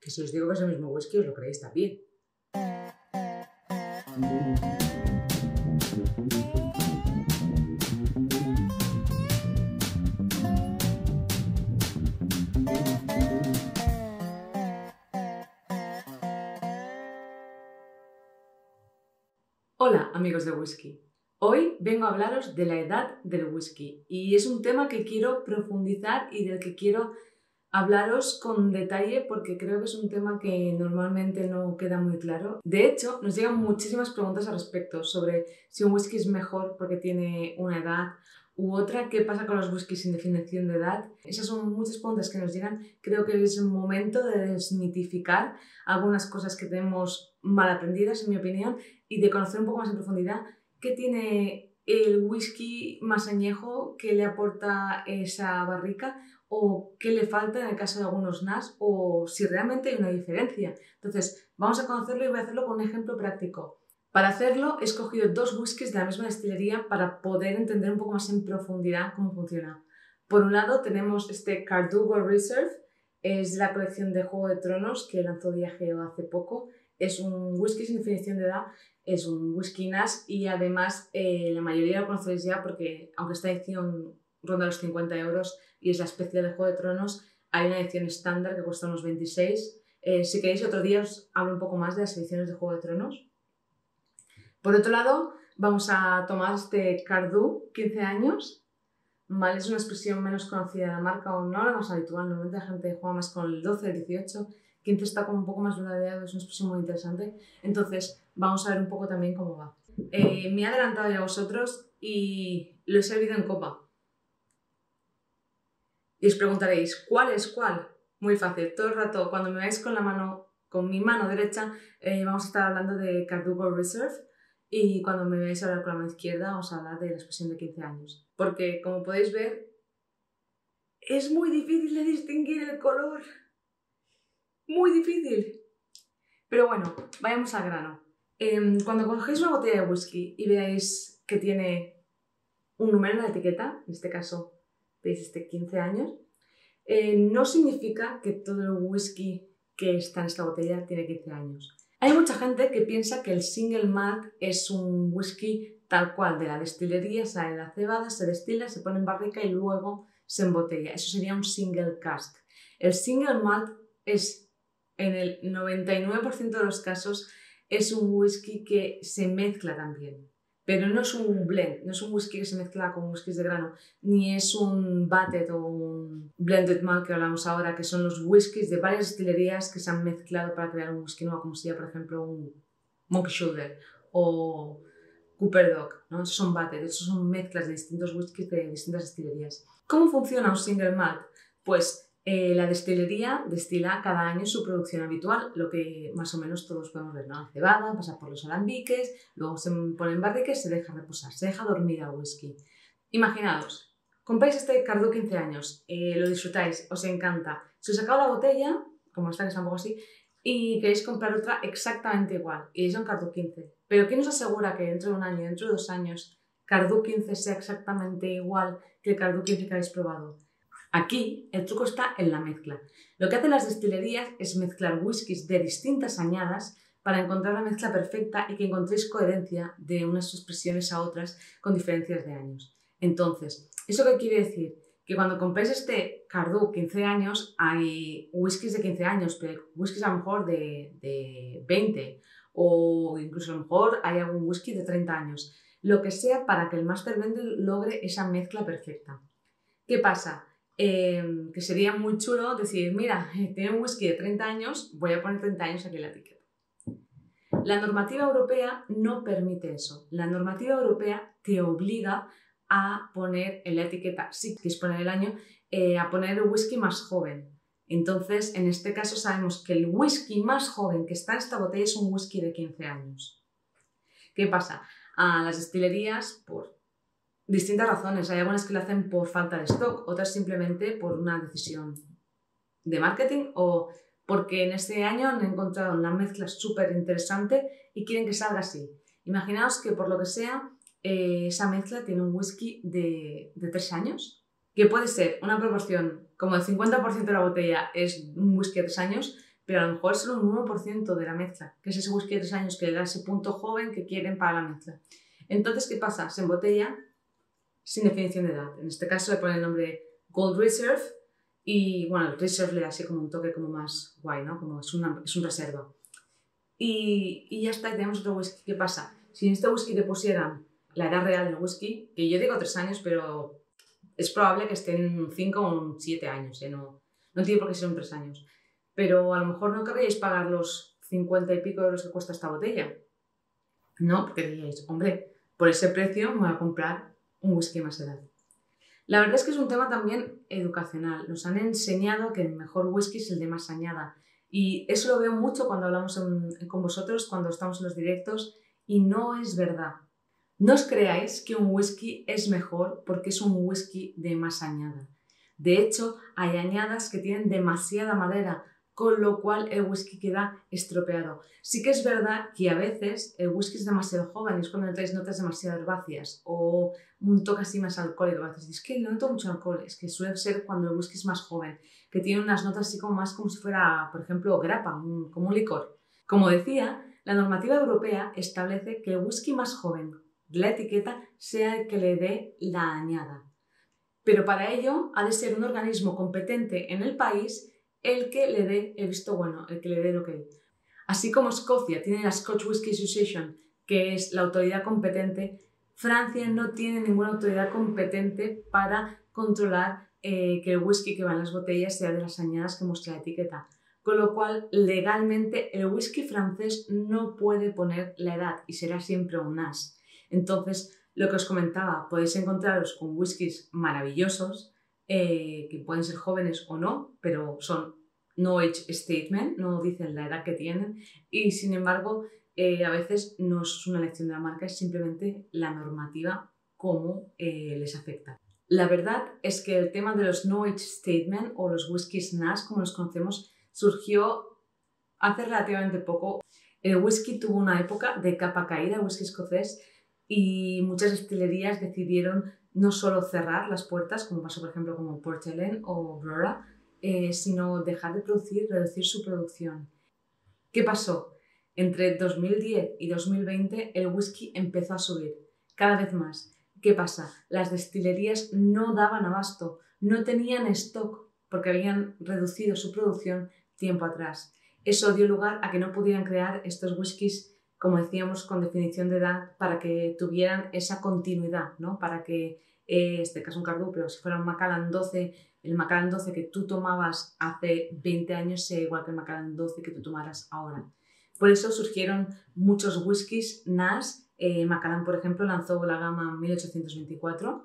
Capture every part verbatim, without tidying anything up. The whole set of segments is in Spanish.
Que si os digo que es el mismo whisky os lo creéis también. Hola amigos de whisky. Hoy vengo a hablaros de la edad del whisky y es un tema que quiero profundizar y del que quiero hablaros con detalle porque creo que es un tema que normalmente no queda muy claro. De hecho, nos llegan muchísimas preguntas al respecto sobre si un whisky es mejor porque tiene una edad u otra, qué pasa con los whiskies sin definición de edad. Esas son muchas preguntas que nos llegan. Creo que es un momento de desmitificar algunas cosas que tenemos mal aprendidas, en mi opinión, y de conocer un poco más en profundidad qué tiene el whisky más añejo, qué le aporta esa barrica o qué le falta en el caso de algunos N A S o si realmente hay una diferencia. Entonces, vamos a conocerlo y voy a hacerlo con un ejemplo práctico. Para hacerlo he escogido dos whiskies de la misma destilería para poder entender un poco más en profundidad cómo funciona. Por un lado tenemos este Cardugo Reserve, es de la colección de Juego de Tronos que lanzó Diageo hace poco. Es un whisky sin definición de edad, es un whisky N A S y además eh, la mayoría lo conocéis ya porque aunque esta edición ronda los cincuenta euros y es la especial de Juego de Tronos, hay una edición estándar que cuesta unos veintiséis. Eh, si queréis otro día os hablo un poco más de las ediciones de Juego de Tronos. Por otro lado, vamos a tomar este Cardu, quince años. ¿Vale? Es una expresión menos conocida de la marca o no la más habitual. Normalmente la gente juega más con el doce, el dieciocho. quince está como un poco más ladeado, es una expresión muy interesante. Entonces, vamos a ver un poco también cómo va. Eh, me he adelantado ya a vosotros y lo he servido en copa. Y os preguntaréis, ¿cuál es cuál? Muy fácil. Todo el rato, cuando me veáis con la mano, con mi mano derecha, eh, vamos a estar hablando de Cardugo Reserve. Y cuando me veáis hablar con la mano izquierda, vamos a hablar de la expresión de quince años. Porque, como podéis ver, es muy difícil de distinguir el color. Muy difícil. Pero bueno, vayamos al grano. Eh, cuando cogéis una botella de whisky y veáis que tiene un número en la etiqueta, en este caso veis este quince años, eh, no significa que todo el whisky que está en esta botella tiene quince años. Hay mucha gente que piensa que el single malt es un whisky tal cual de la destilería, sale la cebada, se destila, se pone en barrica y luego se embotella. Eso sería un single cask. El single malt es, en el noventa y nueve por ciento de los casos, es un whisky que se mezcla también. Pero no es un blend, no es un whisky que se mezcla con whiskies de grano, ni es un batted o un blended malt que hablamos ahora, que son los whiskies de varias destilerías que se han mezclado para crear un whisky nuevo, como sería, por ejemplo, un Monkey Shoulder o Cooper Dog, ¿no? Esos son batted, esos son mezclas de distintos whiskies de distintas destilerías. ¿Cómo funciona un single malt? Pues Eh, la destilería destila cada año su producción habitual, lo que más o menos todos podemos ver, ¿no? La cebada, pasa por los alambiques, luego se pone en barrica y se deja reposar, se deja dormir al whisky. Imaginaos, compráis este Cardu quince años, eh, lo disfrutáis, os encanta. Se os acaba la botella, como esta que está un poco así, y queréis comprar otra exactamente igual, y es un Cardu quince. Pero ¿quién os asegura que dentro de un año, dentro de dos años, Cardu quince sea exactamente igual que el Cardu quince que habéis probado? Aquí el truco está en la mezcla. Lo que hacen las destilerías es mezclar whiskies de distintas añadas para encontrar la mezcla perfecta y que encontréis coherencia de unas expresiones a otras con diferencias de años. Entonces, ¿eso qué quiere decir? Que cuando compréis este Cardu quince años hay whiskies de quince años, pero hay whiskies a lo mejor de, de veinte o incluso a lo mejor hay algún whisky de treinta años. Lo que sea para que el Master Blender logre esa mezcla perfecta. ¿Qué pasa? Eh, que sería muy chulo decir, mira, tiene un whisky de treinta años, voy a poner treinta años aquí en la etiqueta. La normativa europea no permite eso. La normativa europea te obliga a poner en la etiqueta, si quieres poner el año, eh, a poner el whisky más joven. Entonces, en este caso sabemos que el whisky más joven que está en esta botella es un whisky de quince años. ¿Qué pasa? A las destilerías, por distintas razones. Hay algunas que lo hacen por falta de stock, otras simplemente por una decisión de marketing o porque en este año han encontrado una mezcla súper interesante y quieren que salga así. Imaginaos que por lo que sea eh, esa mezcla tiene un whisky de, de tres años, que puede ser una proporción como el cincuenta por ciento de la botella es un whisky de tres años, pero a lo mejor es solo un uno por ciento de la mezcla, que es ese whisky de tres años que le da ese punto joven que quieren para la mezcla. Entonces, ¿qué pasa? Se embotella sin definición de edad. En este caso le ponen el nombre Gold Reserve y, bueno, el Reserve le da así como un toque como más guay, ¿no? Como es, una, es un reserva. Y, y ya está, y tenemos otro whisky. ¿Qué pasa? Si en este whisky te pusieran la edad real del whisky, que yo digo tres años, pero es probable que estén cinco o siete años, ¿eh? No, no tiene por qué ser un tres años. Pero a lo mejor no querríais pagar los cincuenta y pico euros que cuesta esta botella. No, porque diríais, hombre, por ese precio me voy a comprar un whisky más edad. La verdad es que es un tema también educacional. Nos han enseñado que el mejor whisky es el de más añada. Y eso lo veo mucho cuando hablamos en, con vosotros, cuando estamos en los directos, y no es verdad. No os creáis que un whisky es mejor porque es un whisky de más añada. De hecho, hay añadas que tienen demasiada madera, con lo cual el whisky queda estropeado. Sí que es verdad que a veces el whisky es demasiado joven y es cuando notáis notas demasiado herbáceas o un toque así más alcohólico. A veces dices que no noto mucho alcohol, es que suele ser cuando el whisky es más joven, que tiene unas notas así como más como si fuera, por ejemplo, grapa, un, como un licor. Como decía, la normativa europea establece que el whisky más joven de la etiqueta sea el que le dé la añada. Pero para ello ha de ser un organismo competente en el país el que le dé el visto bueno, el que le dé el ok. Así como Escocia tiene la Scotch Whisky Association, que es la autoridad competente, Francia no tiene ninguna autoridad competente para controlar eh, que el whisky que va en las botellas sea de las añadas que muestra la etiqueta. Con lo cual, legalmente, el whisky francés no puede poner la edad y será siempre un Nash. Entonces, lo que os comentaba, podéis encontraros con whiskies maravillosos, eh, que pueden ser jóvenes o no, pero son no age statement, no dicen la edad que tienen, y sin embargo, eh, a veces no es una elección de la marca, es simplemente la normativa cómo eh, les afecta. La verdad es que el tema de los no age statement o los whiskies Nash, como los conocemos, surgió hace relativamente poco. El whisky tuvo una época de capa caída, el whisky escocés, y muchas destilerías decidieron no solo cerrar las puertas, como pasó por ejemplo como Port Ellen o Brora, eh, sino dejar de producir, reducir su producción. ¿Qué pasó? Entre dos mil diez y dos mil veinte el whisky empezó a subir cada vez más. ¿Qué pasa? Las destilerías no daban abasto, no tenían stock porque habían reducido su producción tiempo atrás. Eso dio lugar a que no pudieran crear estos whiskies, como decíamos, con definición de edad, para que tuvieran esa continuidad, ¿no? Para que, eh, este caso un Cardú, pero si fuera un Macallan doce, el Macallan doce que tú tomabas hace veinte años sea igual que el Macallan doce que tú tomaras ahora. Por eso surgieron muchos whiskies Nash. Eh, Macallan, por ejemplo, lanzó la gama mil ochocientos veinticuatro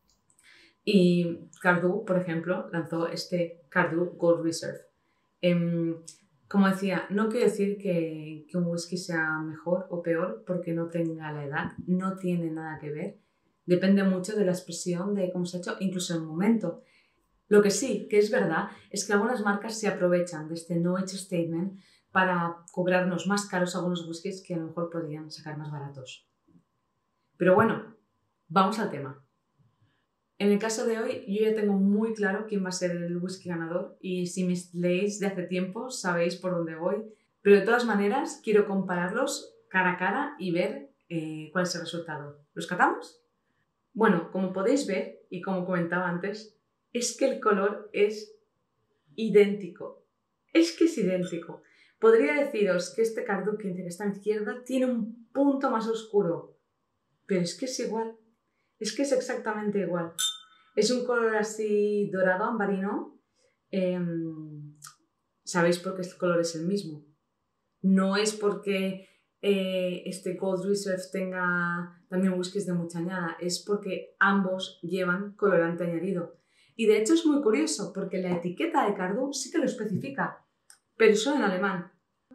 y Cardú, por ejemplo, lanzó este Cardú Gold Reserve. Eh, Como decía, no quiero decir que, que un whisky sea mejor o peor porque no tenga la edad, no tiene nada que ver. Depende mucho de la expresión, de cómo se ha hecho, incluso el momento. Lo que sí, que es verdad, es que algunas marcas se aprovechan de este no age statement para cobrarnos más caros algunos whiskies que a lo mejor podrían sacar más baratos. Pero bueno, vamos al tema. En el caso de hoy, yo ya tengo muy claro quién va a ser el whisky ganador y si me leéis de hace tiempo sabéis por dónde voy. Pero de todas maneras, quiero compararlos cara a cara y ver eh, cuál es el resultado. ¿Los catamos? Bueno, como podéis ver, y como comentaba antes, es que el color es idéntico. Es que es idéntico. Podría deciros que este Cardú quince que está a la izquierda tiene un punto más oscuro, pero es que es igual. Es que es exactamente igual. Es un color así dorado, ambarino. Eh, Sabéis por qué el color es el mismo. No es porque eh, este Gold Reserve tenga también whiskies de mucha añada, es porque ambos llevan colorante añadido. Y de hecho es muy curioso porque la etiqueta de Cardú sí que lo especifica, pero solo en alemán.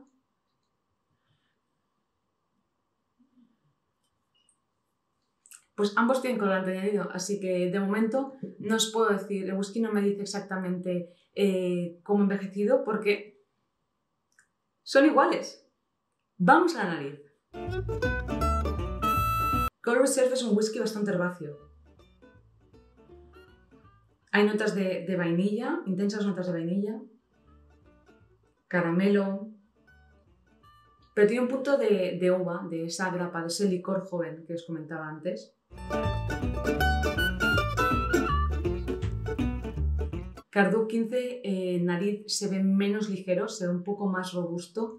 Pues ambos tienen colorante añadido, así que de momento no os puedo decir, el whisky no me dice exactamente eh, cómo envejecido porque son iguales. Vamos a la nariz. Gold Reserve es un whisky bastante herbáceo. Hay notas de, de vainilla, intensas notas de vainilla. caramelo, pero tiene un punto de, de uva, de esa grapa, de ese licor joven que os comentaba antes. Cardú quince, eh, nariz se ve menos ligero, se ve un poco más robusto,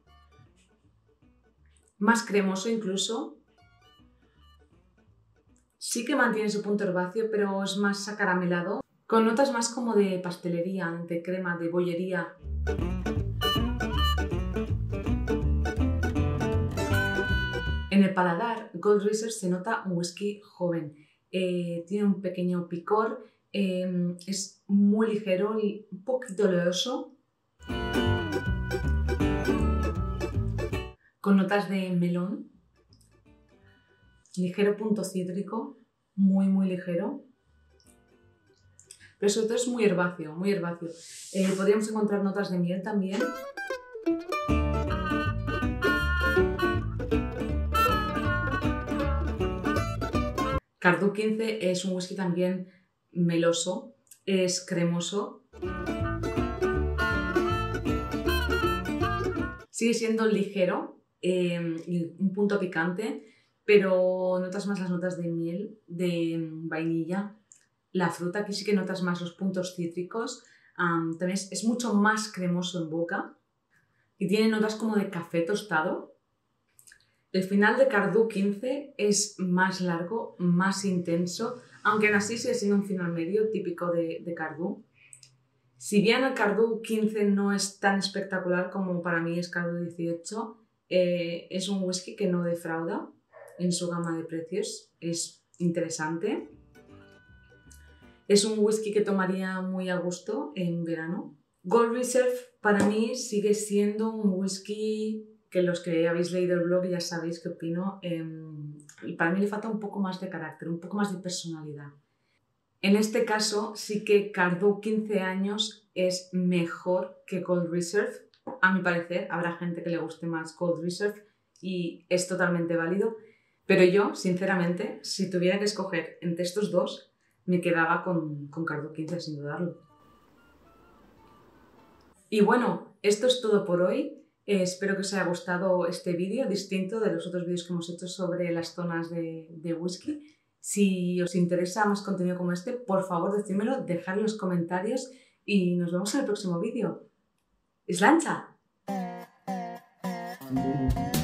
más cremoso incluso. Sí que mantiene su punto herbáceo, pero es más acaramelado, con notas más como de pastelería, de crema, de bollería. En el paladar, Gold Reserve se nota un whisky joven. Eh, tiene un pequeño picor, eh, es muy ligero y un poquito oleoso, con notas de melón, ligero punto cítrico, muy muy ligero, pero sobre todo es muy herbáceo, muy herbáceo. Eh, podríamos encontrar notas de miel también. Cardú quince es un whisky también meloso, es cremoso. Sigue siendo ligero eh, y un punto picante, pero notas más las notas de miel, de vainilla. La fruta, aquí sí que notas más los puntos cítricos. Um, también es, es mucho más cremoso en boca y tiene notas como de café tostado. El final de Cardú quince es más largo, más intenso, aunque aún así sigue siendo un final medio típico de, de Cardú. Si bien el Cardú quince no es tan espectacular como para mí es Cardú dieciocho, eh, es un whisky que no defrauda en su gama de precios, es interesante. Es un whisky que tomaría muy a gusto en verano. Gold Reserve para mí sigue siendo un whisky que los que habéis leído el blog ya sabéis qué opino. Eh, y para mí le falta un poco más de carácter, un poco más de personalidad. En este caso sí que Cardú quince años es mejor que Gold Reserve. A mi parecer, habrá gente que le guste más Gold Reserve y es totalmente válido. Pero yo, sinceramente, si tuviera que escoger entre estos dos, me quedaba con, con Cardú quince sin dudarlo. Y bueno, esto es todo por hoy. Eh, espero que os haya gustado este vídeo, distinto de los otros vídeos que hemos hecho sobre las zonas de, de whisky. Si os interesa más contenido como este, por favor decídmelo, dejad en los comentarios y nos vemos en el próximo vídeo. ¡Islancha!